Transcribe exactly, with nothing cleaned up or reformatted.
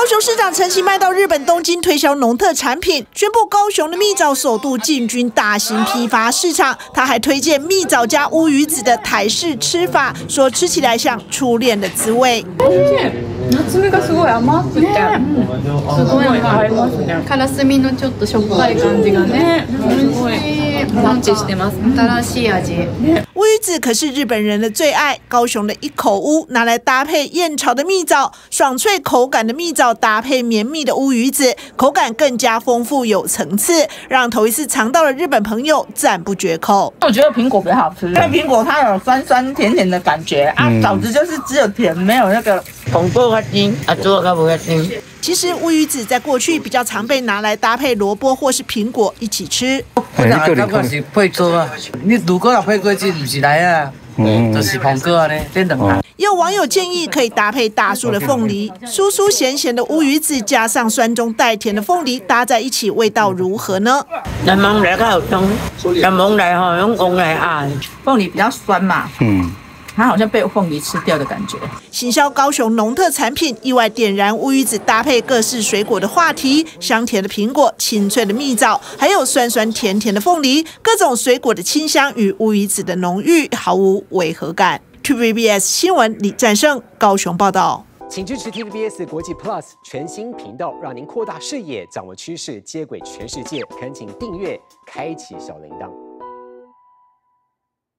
雄市长陈其迈到日本东京推销农特产品，宣布高雄的蜜枣首度进军大型批发市场。他还推荐蜜枣加乌鱼子的台式吃法，说吃起来像初恋的滋味。 夏目がすごい甘くて、すごい合いますね。からすみのちょっとしょっぱい感じがね、すごいマッチしてます。新しい味。 乌鱼子可是日本人的最爱，高雄的一口屋拿来搭配燕巢的蜜枣，爽脆口感的蜜枣搭配绵密的乌鱼子，口感更加丰富有层次，让头一次尝到的日本朋友赞不绝口。 我觉得苹果比较好吃，因为苹果它有酸酸甜甜的感觉啊，枣子就是只有甜，没有那个红豆和丁啊，做个不会丁。 其实乌鱼子在过去比较常被拿来搭配萝卜或是苹果一起吃。 我哪个感觉是配果啊？你如果要配果子，不是来啊，嗯，就是苹果啊呢，变两个。 也有网友建议可以搭配大树的凤梨，酥酥咸咸的乌鱼子加上酸中带甜的凤梨搭在一起，味道如何呢？ 柠檬来较有汤，柠檬来吼用公来啊，凤梨比较酸嘛，嗯。它好像被凤梨吃掉的感觉。 行销高雄农特产品，意外点燃乌鱼子搭配各式水果的话题，香甜的苹果、清脆的蜜枣，还有酸酸甜甜的凤梨，各种水果的清香与乌鱼子的浓郁毫无违和感。T V B S 新闻李战胜高雄报道。 请支持 T V B S 国际 Plus 全新频道，让您扩大视野，掌握趋势，接轨全世界。恳请订阅，开启小铃铛。